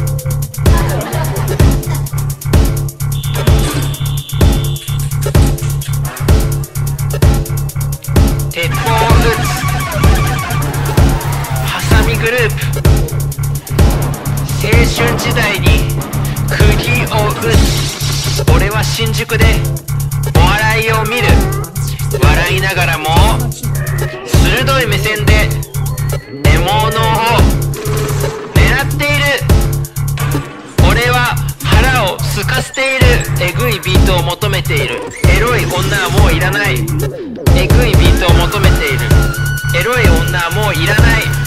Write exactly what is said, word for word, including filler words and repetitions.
鉄砲を撃つ。ハサミグループ。青春時代に釘を打つ。俺は新宿でお笑いを見る。笑いながらも鋭い目線で獲物を狙っている。俺は腹を空かせている。えぐいビートを求めている。エロい女はもういらない。えぐいビートを求めている。エロい女はもういらない。